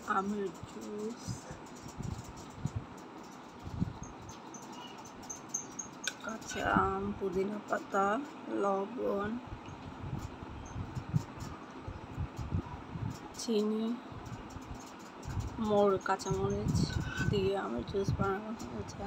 আমের জুস, কাঁচা আম, পুদিনা পাতা, লবণ, চিনি, কাঁচামরিচ দিয়ে আমের জুস বানানো হয়েছে।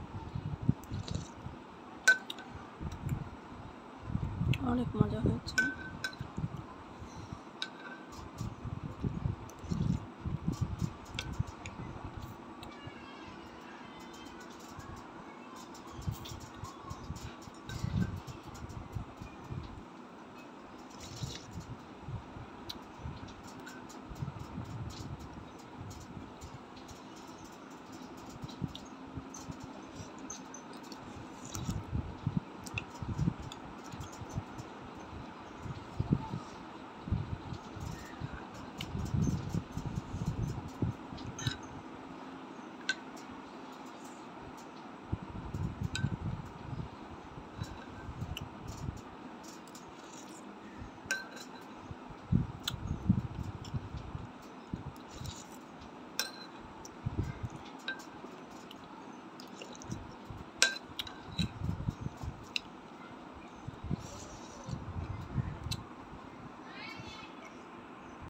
অনেক মজা হয়েছে।